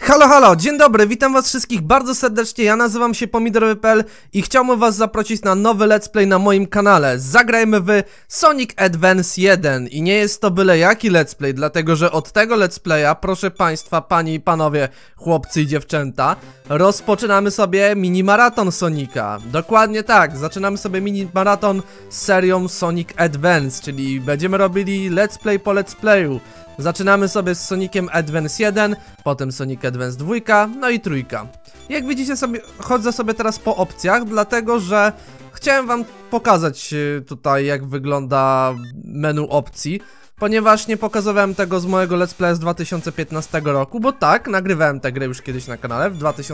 Halo, halo, dzień dobry, witam was wszystkich bardzo serdecznie, ja nazywam się Pomidorowy.pl i chciałbym was zaprosić na nowy let's play na moim kanale. Zagrajmy w Sonic Advance 1 i nie jest to byle jaki let's play, dlatego że od tego let's playa, proszę państwa, panie i panowie, chłopcy i dziewczęta, rozpoczynamy sobie mini maraton Sonika. Dokładnie tak, zaczynamy sobie mini maraton z serią Sonic Advance, czyli będziemy robili let's play po let's playu. Zaczynamy sobie z Soniciem Advance 1, potem Sonic Advance 2, no i 3. Jak widzicie sobie, chodzę sobie teraz po opcjach, dlatego że chciałem wam pokazać tutaj jak wygląda menu opcji, ponieważ nie pokazywałem tego z mojego let's playa z 2015 roku, bo tak, nagrywałem tę grę już kiedyś na kanale w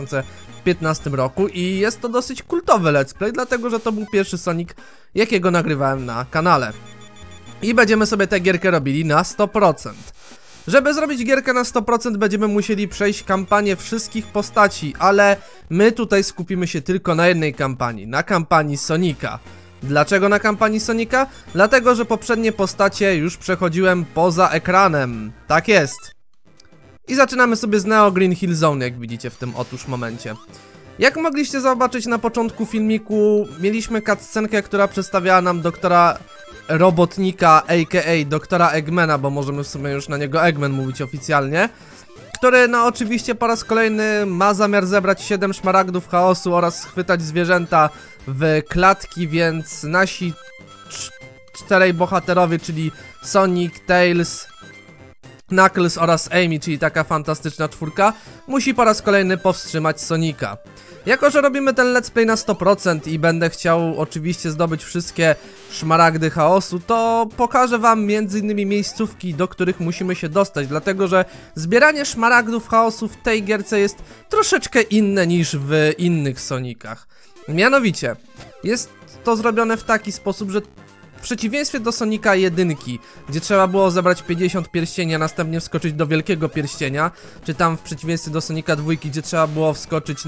2015 roku i jest to dosyć kultowy let's play, dlatego że to był pierwszy Sonic, jakiego nagrywałem na kanale. I będziemy sobie tę gierkę robili na 100%. Żeby zrobić gierkę na 100% będziemy musieli przejść kampanię wszystkich postaci, ale my tutaj skupimy się tylko na jednej kampanii, na kampanii Sonika. Dlaczego na kampanii Sonika? Dlatego, że poprzednie postacie już przechodziłem poza ekranem. Tak jest. I zaczynamy sobie z Neo Green Hill Zone, jak widzicie w tym otóż momencie. Jak mogliście zobaczyć na początku filmiku, mieliśmy cutscenkę, która przedstawiała nam doktora Robotnika, a.k.a. doktora Eggmana, bo możemy w sumie już na niego Eggman mówić oficjalnie, który no oczywiście po raz kolejny ma zamiar zebrać 7 szmaragdów chaosu oraz schwytać zwierzęta w klatki, więc nasi czterej bohaterowie, czyli Sonic, Tails, Knuckles oraz Amy, czyli taka fantastyczna czwórka, musi po raz kolejny powstrzymać Sonika. Jako że robimy ten let's play na 100% i będę chciał oczywiście zdobyć wszystkie szmaragdy chaosu, to pokażę wam m.in. miejscówki, do których musimy się dostać, dlatego że zbieranie szmaragdów chaosu w tej gierce jest troszeczkę inne niż w innych Sonicach. Mianowicie, jest to zrobione w taki sposób, że w przeciwieństwie do Sonika 1, gdzie trzeba było zebrać 50 pierścieni, a następnie wskoczyć do wielkiego pierścienia, czy tam w przeciwieństwie do Sonika 2, gdzie trzeba było wskoczyć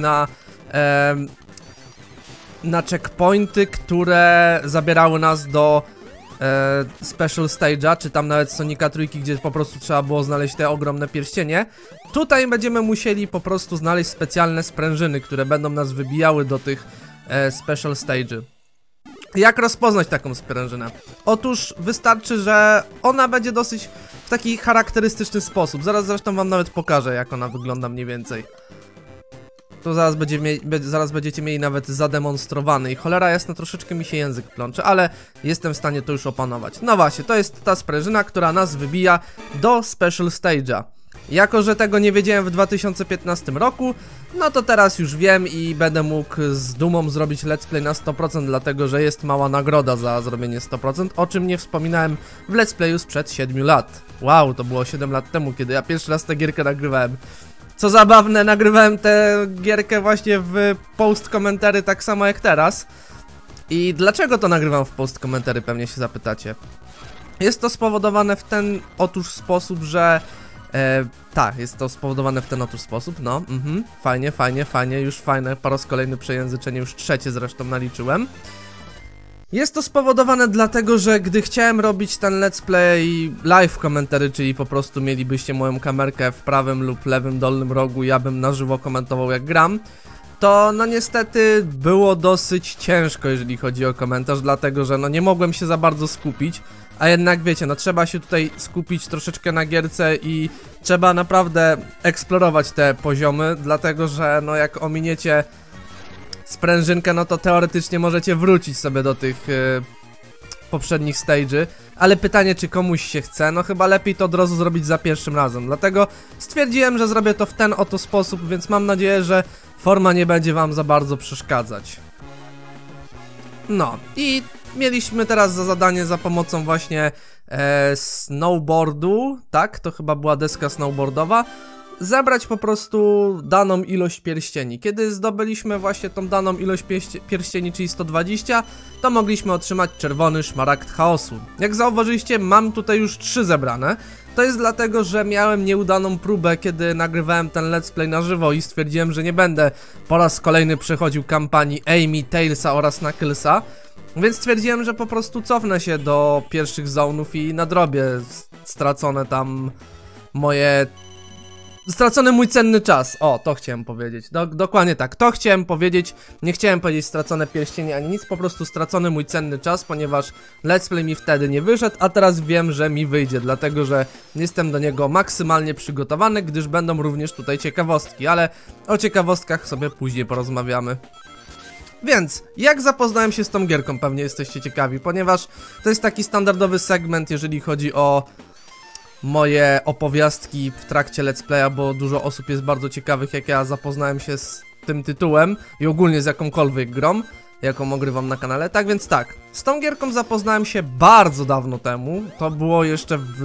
na checkpointy, które zabierały nas do Special Stage'a, czy tam nawet Sonika 3, gdzie po prostu trzeba było znaleźć te ogromne pierścienie. Tutaj będziemy musieli po prostu znaleźć specjalne sprężyny, które będą nas wybijały do tych Special Stage'y. Jak rozpoznać taką sprężynę? Otóż wystarczy, że ona będzie dosyć w taki charakterystyczny sposób. Zaraz zresztą wam nawet pokażę, jak ona wygląda mniej więcej. To zaraz będziecie mieli nawet zademonstrowany i cholera jasna, troszeczkę mi się język plącze, ale jestem w stanie to już opanować. No właśnie, to jest ta sprężyna, która nas wybija do Special Stage'a. Jako że tego nie wiedziałem w 2015 roku, no to teraz już wiem i będę mógł z dumą zrobić let's play na 100%, dlatego że jest mała nagroda za zrobienie 100%, o czym nie wspominałem w let's playu sprzed 7 lat. Wow, to było 7 lat temu, kiedy ja pierwszy raz tę gierkę nagrywałem. Co zabawne, nagrywałem tę gierkę właśnie w post komentary tak samo jak teraz. I dlaczego to nagrywam w post komentary, pewnie się zapytacie. Jest to spowodowane w ten otóż sposób, że... tak, jest to spowodowane w ten otóż sposób, no, fajnie, już fajne, po raz kolejny przejęzyczenie, już trzecie zresztą naliczyłem. Jest to spowodowane dlatego, że gdy chciałem robić ten let's play live komentary, czyli po prostu mielibyście moją kamerkę w prawym lub lewym dolnym rogu, ja bym na żywo komentował jak gram, to no niestety było dosyć ciężko, jeżeli chodzi o komentarz, dlatego że no nie mogłem się za bardzo skupić, a jednak wiecie, no trzeba się tutaj skupić troszeczkę na gierce i trzeba naprawdę eksplorować te poziomy, dlatego że no jak ominiecie sprężynkę, no to teoretycznie możecie wrócić sobie do tych poprzednich stage'y, ale pytanie, czy komuś się chce, no chyba lepiej to od razu zrobić za pierwszym razem, dlatego stwierdziłem, że zrobię to w ten oto sposób, więc mam nadzieję, że forma nie będzie wam za bardzo przeszkadzać. No i mieliśmy teraz za zadanie za pomocą właśnie snowboardu, tak, to chyba była deska snowboardowa, zebrać po prostu daną ilość pierścieni. Kiedy zdobyliśmy właśnie tą daną ilość pierścieni, czyli 120, to mogliśmy otrzymać czerwony szmaragd chaosu. Jak zauważyliście, mam tutaj już 3 zebrane. To jest dlatego, że miałem nieudaną próbę, kiedy nagrywałem ten let's play na żywo i stwierdziłem, że nie będę po raz kolejny przechodził kampanii Amy, Tailsa oraz Knucklesa. Więc stwierdziłem, że po prostu cofnę się do pierwszych zonów i nadrobię stracone tam moje stracony mój cenny czas. O, to chciałem powiedzieć. Dokładnie tak. To chciałem powiedzieć. Nie chciałem powiedzieć stracone pierścienie ani nic. Po prostu stracony mój cenny czas, ponieważ let's play mi wtedy nie wyszedł, a teraz wiem, że mi wyjdzie. Dlatego, że jestem do niego maksymalnie przygotowany, gdyż będą również tutaj ciekawostki. Ale o ciekawostkach sobie później porozmawiamy. Więc, jak zapoznałem się z tą gierką, pewnie jesteście ciekawi, ponieważ to jest taki standardowy segment, jeżeli chodzi o moje opowiastki w trakcie let's playa, bo dużo osób jest bardzo ciekawych, jak ja zapoznałem się z tym tytułem i ogólnie z jakąkolwiek grą, jaką ogrywam na kanale. Tak więc tak, z tą gierką zapoznałem się bardzo dawno temu, to było jeszcze w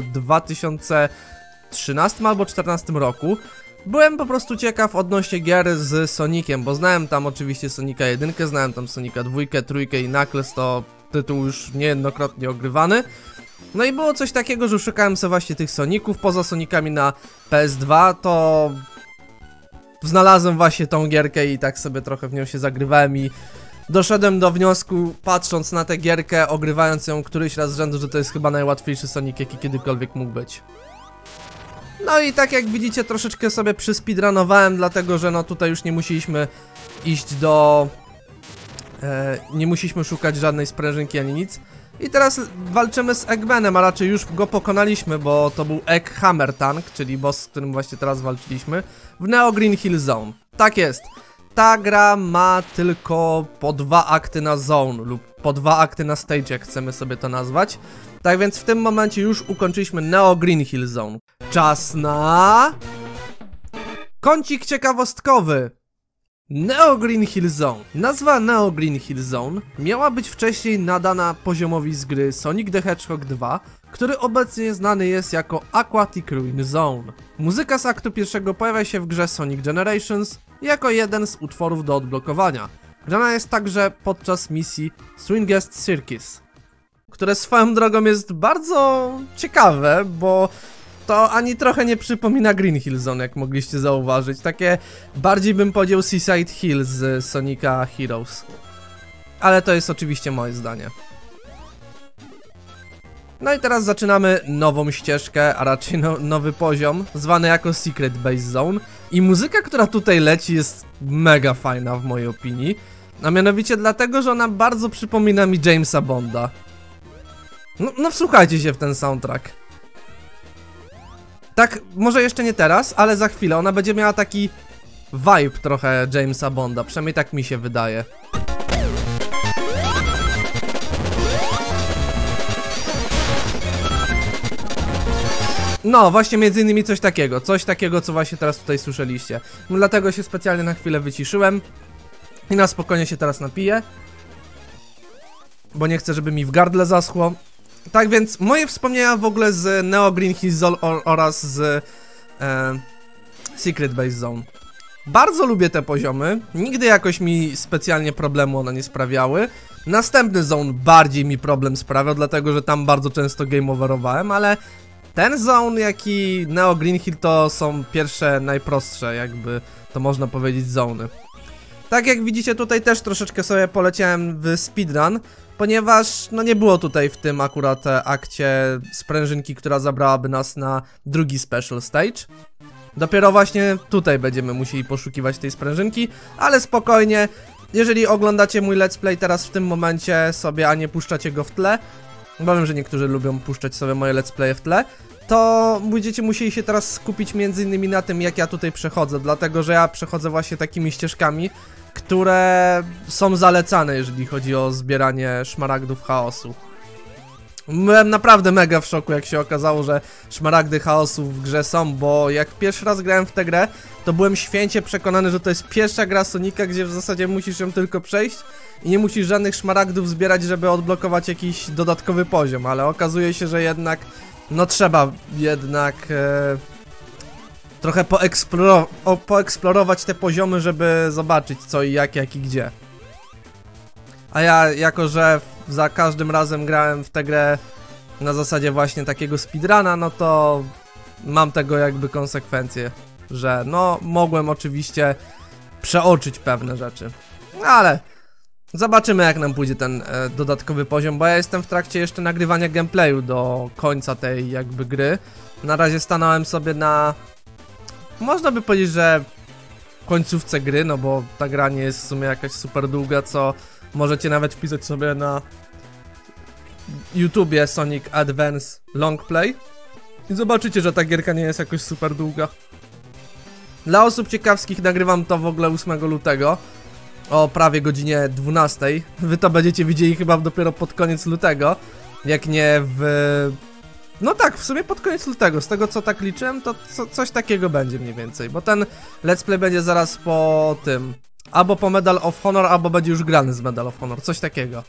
2013 albo 2014 roku. Byłem po prostu ciekaw odnośnie gier z Soniciem, bo znałem tam oczywiście Sonika 1, znałem tam Sonika 2, 3 i Knuckles, to tytuł już niejednokrotnie ogrywany. No i było coś takiego, że szukałem sobie właśnie tych Soników, poza Sonikami na PS2, to znalazłem właśnie tą gierkę i tak sobie trochę w nią się zagrywałem i doszedłem do wniosku, patrząc na tę gierkę, ogrywając ją któryś raz z rzędu, że to jest chyba najłatwiejszy Sonic, jaki kiedykolwiek mógł być. No i tak jak widzicie, troszeczkę sobie przyspeedrunowałem, dlatego że no tutaj już nie musieliśmy iść do... nie musieliśmy szukać żadnej sprężynki ani nic. I teraz walczymy z Eggmanem, a raczej już go pokonaliśmy, bo to był Egg Hammer Tank, czyli boss, z którym właśnie teraz walczyliśmy, w Neo Green Hill Zone. Tak jest. Ta gra ma tylko po 2 akty na zone lub po 2 akty na stage, jak chcemy sobie to nazwać. Tak więc w tym momencie już ukończyliśmy Neo Green Hill Zone. Czas na... kącik ciekawostkowy. Neo Green Hill Zone. Nazwa Neo Green Hill Zone miała być wcześniej nadana poziomowi z gry Sonic the Hedgehog 2, który obecnie znany jest jako Aquatic Ruin Zone. Muzyka z aktu pierwszego pojawia się w grze Sonic Generations jako jeden z utworów do odblokowania. Grana jest także podczas misji Swingest Circus, które swoją drogą jest bardzo ciekawe, bo to ani trochę nie przypomina Green Hill Zone, jak mogliście zauważyć. Takie bardziej bym powiedział Seaside Hill z Sonica Heroes. Ale to jest oczywiście moje zdanie. No i teraz zaczynamy nową ścieżkę, a raczej nowy poziom, zwany jako Secret Base Zone. I muzyka, która tutaj leci, jest mega fajna w mojej opinii. A mianowicie dlatego, że ona bardzo przypomina mi Jamesa Bonda. No wsłuchajcie się w ten soundtrack. Tak, może jeszcze nie teraz, ale za chwilę ona będzie miała taki vibe trochę Jamesa Bonda, przynajmniej tak mi się wydaje. No, właśnie między innymi coś takiego, co właśnie teraz tutaj słyszeliście. Dlatego się specjalnie na chwilę wyciszyłem i na spokojnie się teraz napiję, bo nie chcę, żeby mi w gardle zaschło. Tak więc moje wspomnienia w ogóle z Neo Green Hill Zone oraz z Secret Base Zone. Bardzo lubię te poziomy, nigdy jakoś mi specjalnie problemu one nie sprawiały. Następny zone bardziej mi problem sprawiał, dlatego że tam bardzo często game overowałem, ale ten zone jak i Neo Green Hill to są pierwsze, najprostsze, jakby to można powiedzieć, zony. Tak jak widzicie, tutaj też troszeczkę sobie poleciałem w speedrun, ponieważ no nie było tutaj w tym akurat akcie sprężynki, która zabrałaby nas na drugi special stage. Dopiero właśnie tutaj będziemy musieli poszukiwać tej sprężynki, ale spokojnie, jeżeli oglądacie mój let's play teraz w tym momencie sobie, a nie puszczacie go w tle, bo wiem, że niektórzy lubią puszczać sobie moje let's play w tle, to będziecie musieli się teraz skupić między innymi na tym, jak ja tutaj przechodzę, dlatego że ja przechodzę właśnie takimi ścieżkami, które są zalecane, jeżeli chodzi o zbieranie szmaragdów chaosu. Byłem naprawdę mega w szoku, jak się okazało, że szmaragdy chaosu w grze są, bo jak pierwszy raz grałem w tę grę, to byłem święcie przekonany, że to jest pierwsza gra Sonika, gdzie w zasadzie musisz ją tylko przejść i nie musisz żadnych szmaragdów zbierać, żeby odblokować jakiś dodatkowy poziom, ale okazuje się, że jednak, no trzeba jednak trochę poeksplorować te poziomy, żeby zobaczyć co i jak i gdzie. A ja, jako że za każdym razem grałem w tę grę na zasadzie właśnie takiego speedruna, no to mam tego jakby konsekwencje, że no mogłem oczywiście przeoczyć pewne rzeczy. Ale zobaczymy, jak nam pójdzie ten dodatkowy poziom, bo ja jestem w trakcie jeszcze nagrywania gameplayu do końca tej jakby gry. Na razie stanąłem sobie na można by powiedzieć, że w końcówce gry, no bo ta gra nie jest w sumie jakaś super długa, co możecie nawet wpisać sobie na YouTubie Sonic Advance Long Play i zobaczycie, że ta gierka nie jest jakoś super długa. Dla osób ciekawskich nagrywam to w ogóle 8 lutego o prawie godzinie 12. Wy to będziecie widzieli chyba dopiero pod koniec lutego, jak nie w... No tak, w sumie pod koniec lutego, z tego co tak liczyłem, to coś takiego będzie mniej więcej, bo ten let's play będzie zaraz po tym, albo po Medal of Honor, albo będzie już grany z Medal of Honor, coś takiego.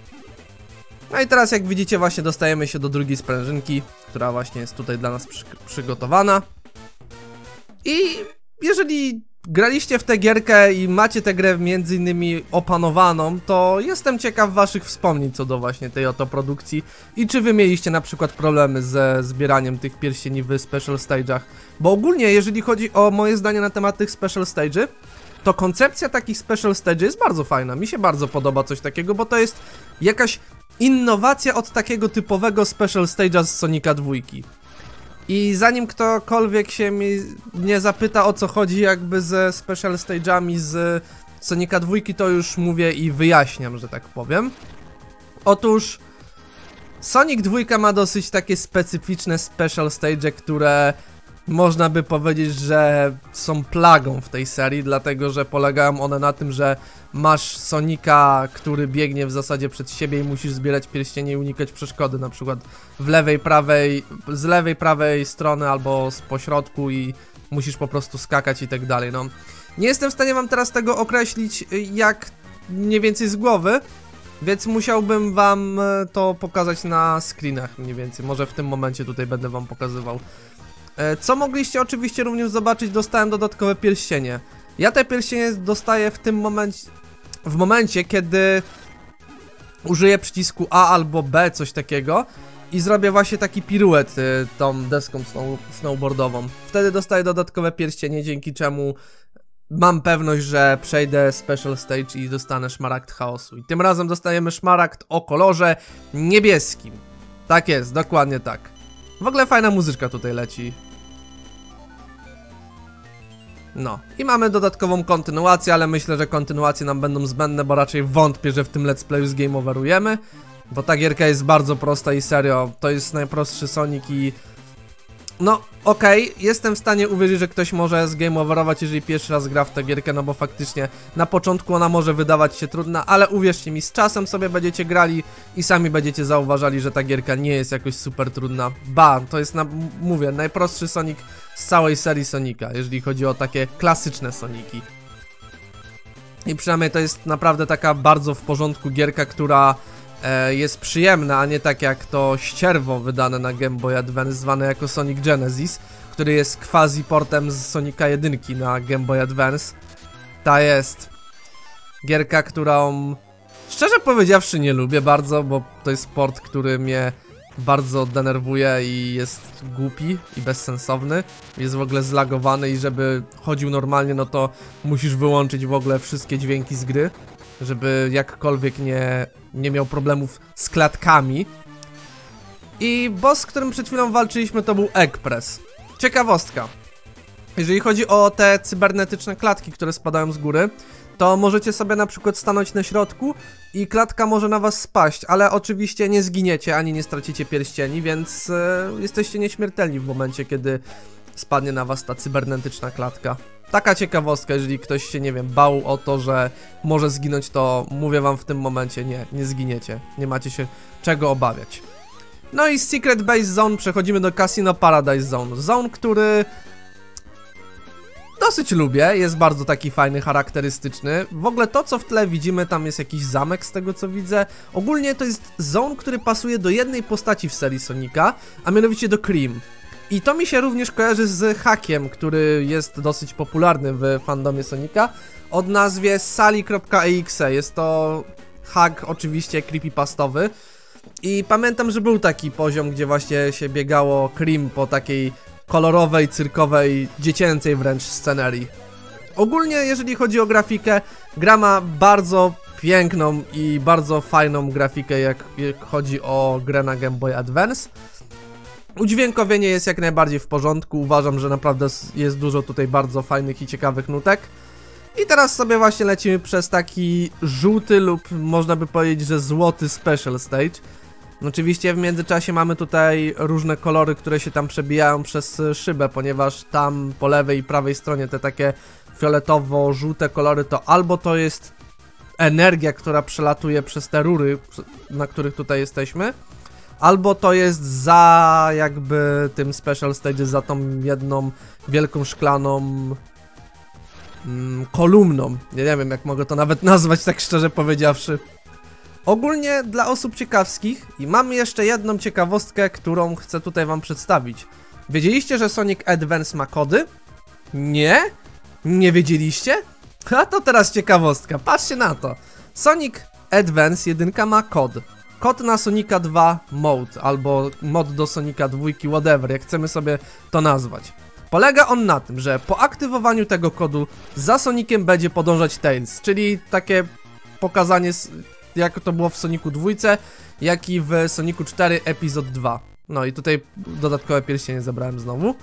No i teraz jak widzicie właśnie dostajemy się do drugiej sprężynki, która właśnie jest tutaj dla nas przygotowana. I jeżeli graliście w tę gierkę i macie tę grę między innymi opanowaną, to jestem ciekaw waszych wspomnień co do właśnie tej oto produkcji i czy wy mieliście na przykład problemy ze zbieraniem tych pierścieni w special stage'ach, bo ogólnie jeżeli chodzi o moje zdanie na temat tych special stage'y, to koncepcja takich special stage'y jest bardzo fajna, mi się bardzo podoba coś takiego, bo to jest jakaś innowacja od takiego typowego special stage'a z Sonika 2. I zanim ktokolwiek się mnie zapyta o co chodzi jakby ze special stage'ami z Sonika 2, to już mówię i wyjaśniam, że tak powiem. Otóż Sonic 2 ma dosyć takie specyficzne special stage, które można by powiedzieć, że są plagą w tej serii, dlatego że polegają one na tym, że masz Sonika, który biegnie w zasadzie przed siebie i musisz zbierać pierścienie i unikać przeszkody, na przykład z lewej, prawej strony albo z pośrodku i musisz po prostu skakać i tak dalej, no. Nie jestem w stanie wam teraz tego określić jak mniej więcej z głowy, więc musiałbym wam to pokazać na screenach mniej więcej, może w tym momencie tutaj będę wam pokazywał. Co mogliście oczywiście również zobaczyć, dostałem dodatkowe pierścienie. Ja te pierścienie dostaję w momencie, kiedy użyję przycisku A albo B, coś takiego i zrobię właśnie taki piruet tą deską snowboardową. Wtedy dostaję dodatkowe pierścienie, dzięki czemu mam pewność, że przejdę special stage i dostanę szmaragd chaosu. I tym razem dostajemy szmaragd o kolorze niebieskim. Tak jest, dokładnie tak. W ogóle fajna muzyczka tutaj leci. No, i mamy dodatkową kontynuację, ale myślę, że kontynuacje nam będą zbędne, bo raczej wątpię, że w tym let's playu z game overujemy. Bo ta gierka jest bardzo prosta i serio, to jest najprostszy Sonic i... No, okej, jestem w stanie uwierzyć, że ktoś może z game overować, jeżeli pierwszy raz gra w tę gierkę, no bo faktycznie na początku ona może wydawać się trudna, ale uwierzcie mi, z czasem sobie będziecie grali i sami będziecie zauważali, że ta gierka nie jest jakoś super trudna. Ba, to jest, mówię, najprostszy Sonic z całej serii Sonika, jeżeli chodzi o takie klasyczne Soniki. I przynajmniej to jest naprawdę taka bardzo w porządku gierka, która jest przyjemna, a nie tak jak to ścierwo wydane na Game Boy Advance, zwane jako Sonic Genesis, który jest quasi portem z Sonika 1 na Game Boy Advance. Ta jest gierka, którą szczerze powiedziawszy nie lubię bardzo, bo to jest port, który mnie bardzo denerwuje i jest głupi i bezsensowny. Jest w ogóle zlagowany i żeby chodził normalnie, no to musisz wyłączyć w ogóle wszystkie dźwięki z gry, żeby jakkolwiek nie miał problemów z klatkami. I boss, z którym przed chwilą walczyliśmy, to był Eggpress. Ciekawostka. Jeżeli chodzi o te cybernetyczne klatki, które spadają z góry, to możecie sobie na przykład stanąć na środku i klatka może na was spaść, ale oczywiście nie zginiecie, ani nie stracicie pierścieni, więc jesteście nieśmiertelni w momencie, kiedy spadnie na was ta cybernetyczna klatka. Taka ciekawostka, jeżeli ktoś się, nie wiem, bał o to, że może zginąć, to mówię wam w tym momencie, nie zginiecie. Nie macie się czego obawiać. No i z Secret Base Zone przechodzimy do Casino Paradise Zone. Zone, który dosyć lubię, jest bardzo taki fajny, charakterystyczny. W ogóle to, co w tle widzimy, tam jest jakiś zamek z tego, co widzę. Ogólnie to jest zone, który pasuje do jednej postaci w serii Sonika, a mianowicie do Cream. I to mi się również kojarzy z hakiem, który jest dosyć popularny w fandomie Sonika, o nazwie Sally.exe. Jest to hack oczywiście creepypastowy. I pamiętam, że był taki poziom, gdzie właśnie się biegało Cream po takiej kolorowej, cyrkowej, dziecięcej wręcz scenerii. Ogólnie, jeżeli chodzi o grafikę, gra ma bardzo piękną i bardzo fajną grafikę, jak chodzi o grę na Game Boy Advance. Udźwiękowienie jest jak najbardziej w porządku, uważam, że naprawdę jest dużo tutaj bardzo fajnych i ciekawych nutek. I teraz sobie właśnie lecimy przez taki żółty lub można by powiedzieć, że złoty special stage. Oczywiście w międzyczasie mamy tutaj różne kolory, które się tam przebijają przez szybę, ponieważ tam po lewej i prawej stronie te takie fioletowo-żółte kolory to albo to jest energia, która przelatuje przez te rury, na których tutaj jesteśmy, albo to jest za jakby tym special stage, za tą jedną wielką szklaną kolumną. Nie wiem, jak mogę to nawet nazwać, tak szczerze powiedziawszy. Ogólnie dla osób ciekawskich i mam jeszcze jedną ciekawostkę, którą chcę tutaj wam przedstawić. Wiedzieliście, że Sonic Advance ma kody? Nie? Nie wiedzieliście? A to teraz ciekawostka, patrzcie na to. Sonic Advance 1 ma kod. Kod na Sonica 2 mode, albo mod do Sonica 2, whatever, jak chcemy sobie to nazwać. Polega on na tym, że po aktywowaniu tego kodu za Soniciem będzie podążać Tails, czyli takie pokazanie, jak to było w Sonicu 2, jak i w Sonicu 4 epizod 2. No i tutaj dodatkowe pierścienie zebrałem znowu.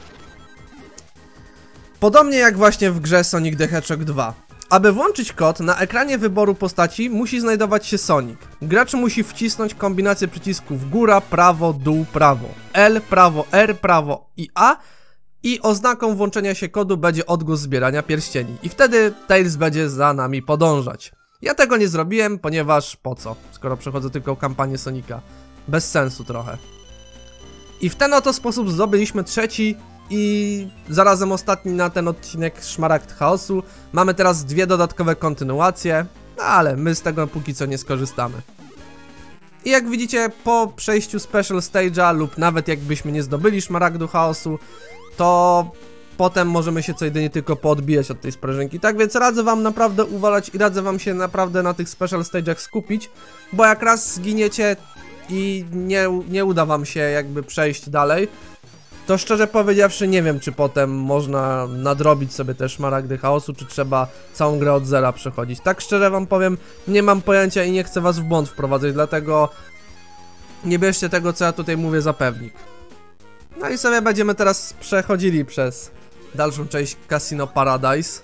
Podobnie jak właśnie w grze Sonic the Hedgehog 2. Aby włączyć kod, na ekranie wyboru postaci musi znajdować się Sonic. Gracz musi wcisnąć kombinację przycisków góra, prawo, dół, prawo, L, prawo, R, prawo i A i oznaką włączenia się kodu będzie odgłos zbierania pierścieni. I wtedy Tails będzie za nami podążać. Ja tego nie zrobiłem, ponieważ po co, skoro przechodzę tylko kampanię Sonika. Bez sensu trochę. I w ten oto sposób zdobyliśmy trzeci i zarazem ostatni na ten odcinek Szmaragd Chaosu. Mamy teraz dwie dodatkowe kontynuacje, no ale my z tego póki co nie skorzystamy. I jak widzicie, po przejściu Special Stage'a lub nawet jakbyśmy nie zdobyli Szmaragdu Chaosu, to potem możemy się co jedynie tylko poodbijać od tej sprężynki. Tak więc radzę wam naprawdę uwalać i radzę wam się naprawdę na tych Special Stage'ach skupić, bo jak raz zginiecie i nie uda wam się jakby przejść dalej, to szczerze powiedziawszy nie wiem, czy potem można nadrobić sobie te Szmaragdy Chaosu, czy trzeba całą grę od zera przechodzić. Tak szczerze wam powiem, nie mam pojęcia i nie chcę was w błąd wprowadzać, dlatego nie bierzcie tego, co ja tutaj mówię, za pewnik. No i sobie będziemy teraz przechodzili przez dalszą część Casino Paradise.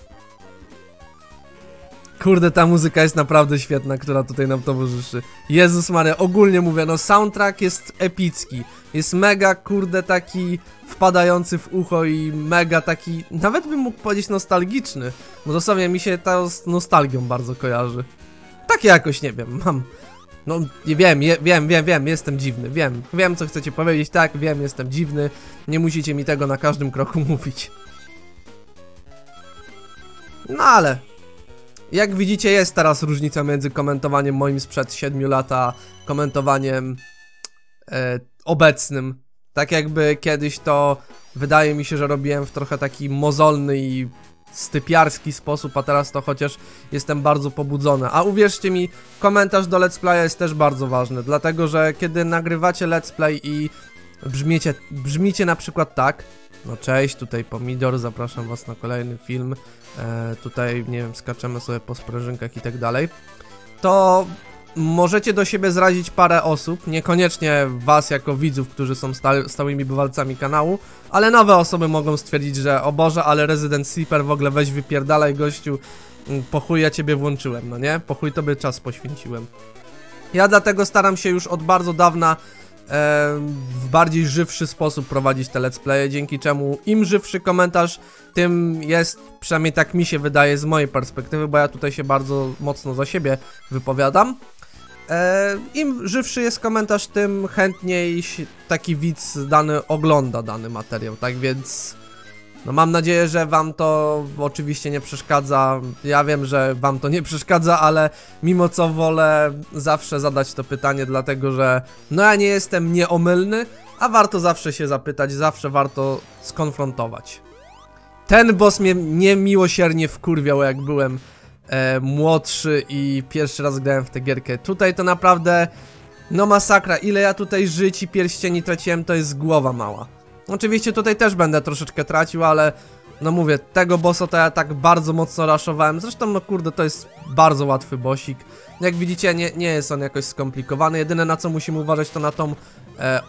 Kurde, ta muzyka jest naprawdę świetna, która tutaj nam towarzyszy. Jezus Maria, ogólnie mówię, no soundtrack jest epicki. Jest mega, kurde, taki wpadający w ucho i mega taki, nawet bym mógł powiedzieć nostalgiczny. Bo dosłownie mi się to z nostalgią bardzo kojarzy. Tak jakoś, nie wiem, mam... No, wiem, jestem dziwny, wiem co chcecie powiedzieć, tak, wiem, jestem dziwny. Nie musicie mi tego na każdym kroku mówić. No ale... Jak widzicie, jest teraz różnica między komentowaniem moim sprzed 7 lat a komentowaniem obecnym. Tak jakby kiedyś to wydaje mi się, że robiłem w trochę taki mozolny i stypiarski sposób, a teraz to chociaż jestem bardzo pobudzony. A uwierzcie mi, komentarz do let's playa jest też bardzo ważny, dlatego że kiedy nagrywacie let's play i brzmicie na przykład tak: no cześć, tutaj Pomidor, zapraszam was na kolejny film, tutaj, nie wiem, skaczemy sobie po sprężynkach i tak dalej, to możecie do siebie zrazić parę osób, niekoniecznie was jako widzów, którzy są stałymi bywalcami kanału, ale nowe osoby mogą stwierdzić, że o Boże, ale Resident Sleeper w ogóle weź wypierdalaj gościu, po chuj ja ciebie włączyłem, no nie? Po chuj tobie czas poświęciłem. Ja dlatego staram się już od bardzo dawna w bardziej żywszy sposób prowadzić te let's playe, dzięki czemu im żywszy komentarz, tym jest, przynajmniej tak mi się wydaje z mojej perspektywy, bo ja tutaj się bardzo mocno za siebie wypowiadam. Im żywszy jest komentarz, tym chętniej taki widz dany ogląda dany materiał, tak więc no mam nadzieję, że wam to oczywiście nie przeszkadza. Ja wiem, że wam to nie przeszkadza, ale mimo co wolę zawsze zadać to pytanie, dlatego że no ja nie jestem nieomylny, a warto zawsze się zapytać, zawsze warto skonfrontować. Ten boss mnie niemiłosiernie wkurwiał, jak byłem młodszy i pierwszy raz grałem w tę gierkę. Tutaj to naprawdę, no masakra, ile ja tutaj żyć i pierścieni traciłem, to jest głowa mała. Oczywiście tutaj też będę troszeczkę tracił, ale no mówię, tego bossa to ja tak bardzo mocno raszowałem. Zresztą no kurde, to jest bardzo łatwy bossik. Jak widzicie, nie jest on jakoś skomplikowany. Jedyne na co musimy uważać to na tą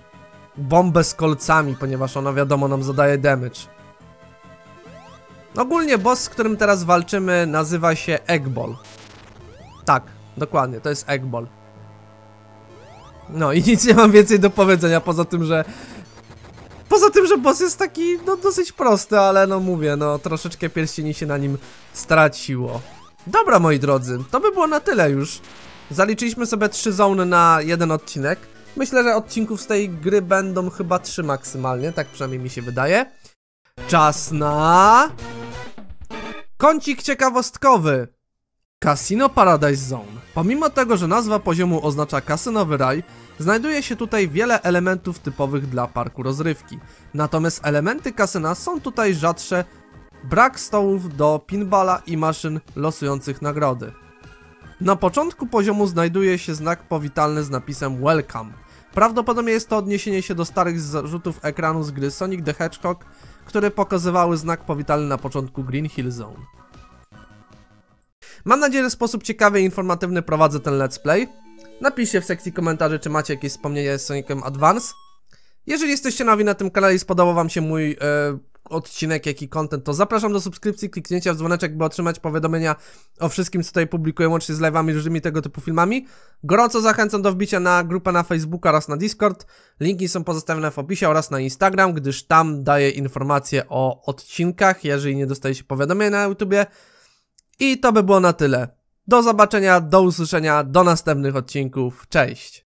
bombę z kolcami, ponieważ ona wiadomo nam zadaje damage. Ogólnie boss, z którym teraz walczymy, nazywa się Eggball. Tak, dokładnie, to jest Eggball. No i nic nie mam więcej do powiedzenia, poza tym, że boss jest taki, no dosyć prosty, ale no mówię, no troszeczkę pierścieni się na nim straciło. Dobra, moi drodzy, to by było na tyle już. Zaliczyliśmy sobie 3 zony na jeden odcinek. Myślę, że odcinków z tej gry będą chyba 3 maksymalnie, tak przynajmniej mi się wydaje. Czas na... kącik ciekawostkowy. Casino Paradise Zone. Pomimo tego, że nazwa poziomu oznacza kasynowy raj, znajduje się tutaj wiele elementów typowych dla parku rozrywki. Natomiast elementy kasyna są tutaj rzadsze, brak stołów do pinballa i maszyn losujących nagrody. Na początku poziomu znajduje się znak powitalny z napisem Welcome. Prawdopodobnie jest to odniesienie się do starych zarzutów ekranu z gry Sonic the Hedgehog, które pokazywały znak powitalny na początku Green Hill Zone. Mam nadzieję, że w sposób ciekawy i informatywny prowadzę ten let's play. Napiszcie w sekcji komentarzy, czy macie jakieś wspomnienia z Sonicem Advance. Jeżeli jesteście nowi na tym kanale i spodobał wam się mój odcinek, jak i content, to zapraszam do subskrypcji, kliknięcia w dzwoneczek, by otrzymać powiadomienia o wszystkim, co tutaj publikuję, łącznie z live'ami, różnymi tego typu filmami. Gorąco zachęcam do wbicia na grupę na Facebooka oraz na Discord. Linki są pozostawione w opisie oraz na Instagram, gdyż tam daję informacje o odcinkach, jeżeli nie dostajecie powiadomień na YouTubie. I to by było na tyle. Do zobaczenia, do usłyszenia, do następnych odcinków. Cześć!